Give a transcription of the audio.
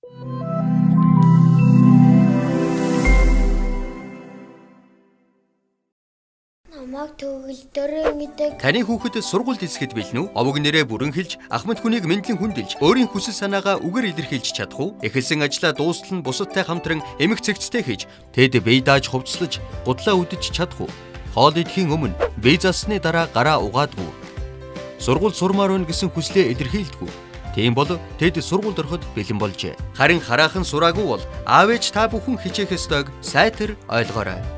Таны хүүхэд сургуульд эсэхэд бэлэн үү? Овог нэрээ бүрэн хэлж, ахмад хүнийг мэдлэн хүндэлж, өөрийн хүсэл санаагаа үгээр илэрхийлж чадах уу? Эхэлсэн ажлаа дуустал нь бусадтай хамтран эмх цэгцтэй хийж, тэд бие дааж хувцлаж, гутлаа үдэж чадах уу? Хоол идэхийн өмнө бие засны дараа гараа угаадгүй. Сургууль сурмаар байна гэсэн хүслээ илэрхийлдэггүй. Тийм бол тэд сургуульд ороход бэлэн болжээ. Харин хараахан сураагүй бол аав ээж та бүхэн хичээх ёстойг сайтар ойлгоорой.